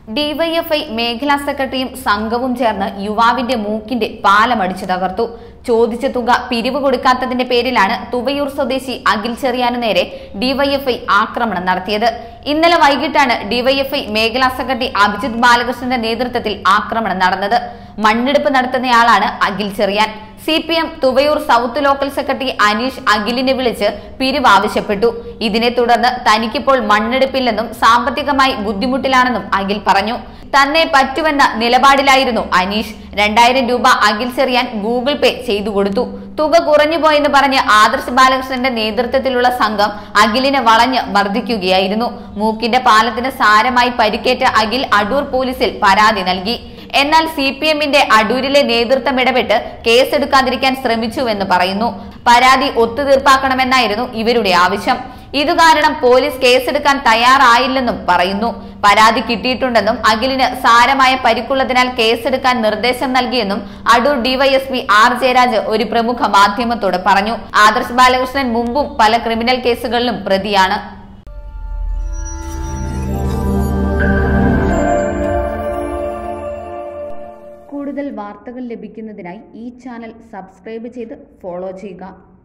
DYFI മേഖലാ സെക്രട്ടറിയും സംഘവും ചേർന്ന് യുവാവിന്റെ മൂക്കിന്റെ പാലമടിച്ചു തകർത്തു. ചോദിച്ച തുക പിരിവ് കൊടുക്കാത്തതിന്റെ പേരിലാണ് തുവയൂർ സ്വദേശി അഖിൽ ചെറിയാനു നേരെ ഡിവൈഎഫ്ഐ ആക്രമണം നടത്തിയത്. ഇന്നലെ വൈകിട്ടാണ് ഡിവൈഎഫ്ഐ മേഖലാ സെക്രട്ടറി അഭിജിത്ത് ബാലകൃഷ്ണന്റെ നേതൃത്വത്തിൽ ആക്രമണം നടന്നത്. മണ്ണെടുപ്പ് നടത്തുന്നയാളാണ് Akhil Cherian. CPM Thuvayoor south local secretary Aneesh അഖിലിനെ വിളിച്ച് പിരിവ് ആവശ്യപ്പെട്ടു. ഇതിനെ തുടർന്ന് തനിക്കിപ്പോൾ മണ്ണെടുപ്പില്ലെന്നും സാമ്പത്തികമായി ബുദ്ധിമുട്ടിലാണെന്നും അഖിൽ പറഞ്ഞു. തന്നെ പറ്റുമെന്ന നിലപാടിലായിരുന്നു അനീഷ്. 2000 രൂപ അഖിൽ ചെറിയാൻ ഗൂഗിൾ പേ ചെയ്തു കൊടുത്തു. തുക കുറഞ്ഞുപോയെന്ന് പറഞ്ഞ് ആദർശ് ബാലകൃഷ്ണന്റെ നേതൃത്വത്തിലുള്ള സംഘം അഖിലിനെ വളഞ്ഞ് മർദ്ദിക്കുകയായിരുന്നു. മൂക്കിന്റെ പാലത്തിന് സാരമായി പരിക്കേറ്റ അഖിൽ അടൂർ പോലീസിൽ പരാതി നൽകി. എന്നാൽ CPMന്റെ അടൂരിലെ നേതൃത്വം ഇടപെട്ട് കേസെടുക്കാതിരിക്കാൻ ശ്രമിച്ചുവെന്ന് പറയുന്നു. പരാതി ഒത്തുതീർപ്പാക്കണമെന്നായിരുന്നു ഇവരുടെ ആവശ്യം. ഇതുകാരണം പോലീസ് കേസെടുക്കാൻ തയ്യാറായില്ലെന്നും പറയുന്നു. പരാതി കിട്ടിയിട്ടുണ്ടെന്നും അഖിലിന് സാരമായ പരിക്കുള്ളതിനാൽ കേസെടുക്കാൻ നിർദ്ദേശം നൽകിയെന്നും അടൂർ ഡിവൈഎസ്പി R ജയരാജ് ഒരു പ്രമുഖ മാധ്യമത്തോട് പറഞ്ഞു. ആദർശ് ബാലകൃഷ്ണൻ മുമ്പും പല ക്രിമിനൽ കേസുകളിലും പ്രതിയാണ്. കൂടുതൽ വാർത്തകൾ ലഭിക്കുന്നതിനായി ഈ ചാനൽ സബ്സ്ക്രൈബ് ചെയ്ത് ഫോളോ ചെയ്യുക.